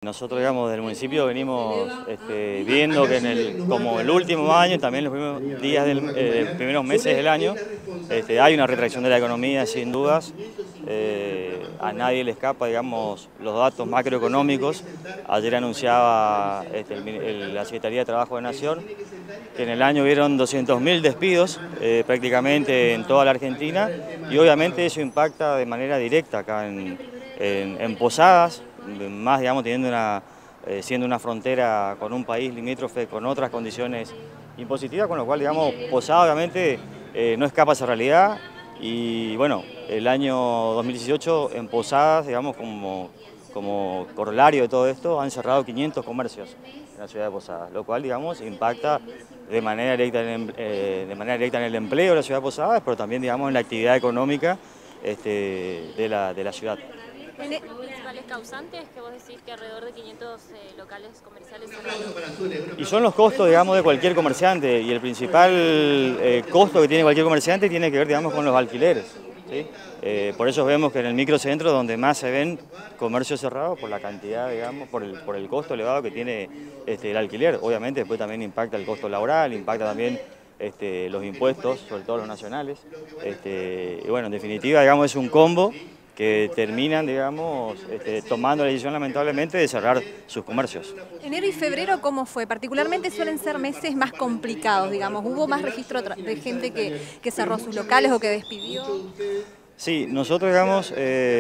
Nosotros, digamos, del municipio venimos viendo que como el último año, también los primeros días primeros meses del año, hay una retracción de la economía, sin dudas. A nadie le escapa, digamos, los datos macroeconómicos. Ayer anunciaba la Secretaría de Trabajo de Nación que en el año hubieron 200.000 despidos prácticamente en toda la Argentina, y obviamente eso impacta de manera directa acá en Posadas, más, digamos, siendo una frontera con un país limítrofe con otras condiciones impositivas, con lo cual, digamos, Posadas obviamente no escapa a esa realidad. Y bueno, el año 2018 en Posadas, digamos, como corolario de todo esto, han cerrado 500 comercios en la ciudad de Posadas, lo cual, digamos, impacta de manera directa en el empleo de la ciudad de Posadas, pero también, digamos, en la actividad económica de la ciudad. ¿Los principales causantes que vos decís que alrededor de 500 locales comerciales cerraron? Y son los costos, digamos, de cualquier comerciante, y el principal costo que tiene cualquier comerciante tiene que ver, digamos, con los alquileres, ¿sí? Por eso vemos que en el microcentro donde más se ven comercios cerrados, por la cantidad, digamos, por el costo elevado que tiene el alquiler. Obviamente después también impacta el costo laboral, impacta también los impuestos, sobre todo los nacionales. Y bueno, en definitiva, digamos, es un combo que terminan, digamos, tomando la decisión, lamentablemente, de cerrar sus comercios. Enero y febrero, ¿cómo fue? Particularmente suelen ser meses más complicados, digamos. ¿Hubo más registro de gente que cerró sus locales o que despidió? Sí, nosotros, digamos,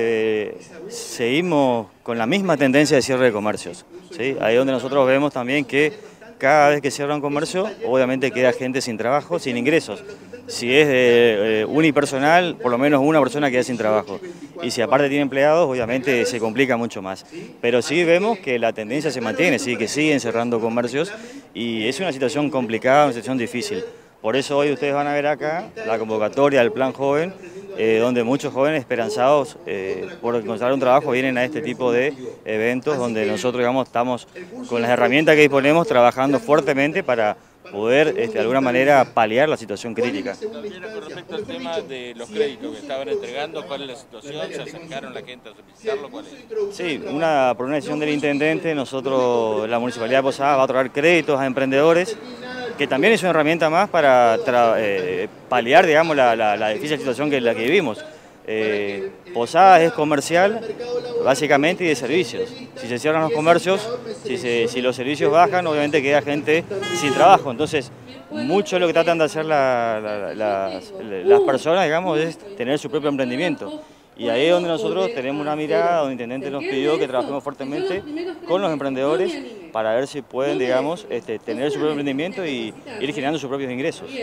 seguimos con la misma tendencia de cierre de comercios, ¿sí? Ahí donde nosotros vemos también que cada vez que cierra un comercio, obviamente queda gente sin trabajo, sin ingresos. Si es unipersonal, por lo menos una persona queda sin trabajo. Y si aparte tiene empleados, obviamente se complica mucho más. Pero sí vemos que la tendencia se mantiene, sí, que siguen cerrando comercios, y es una situación complicada, una situación difícil. Por eso hoy ustedes van a ver acá la convocatoria del Plan Joven, donde muchos jóvenes esperanzados por encontrar un trabajo vienen a este tipo de eventos, donde nosotros, digamos, estamos con las herramientas que disponemos trabajando fuertemente para poder de alguna manera paliar la situación crítica. También con respecto al tema de los créditos que estaban entregando, ¿cuál es la situación? ¿Se acercaron la gente a solicitarlo? ¿Cuál es? Sí, por una decisión del intendente, nosotros, la Municipalidad de Posadas, va a otorgar créditos a emprendedores, que también es una herramienta más para paliar, digamos, la difícil situación en la que vivimos. Posadas es comercial, básicamente, y de servicios. Si se cierran los comercios, si los servicios bajan, obviamente queda gente sin trabajo. Entonces, mucho de lo que tratan de hacer las personas, digamos, es tener su propio emprendimiento. Y ahí es donde nosotros tenemos una mirada, donde el intendente nos pidió que trabajemos fuertemente con los emprendedores para ver si pueden, digamos, tener su propio emprendimiento y ir generando sus propios ingresos.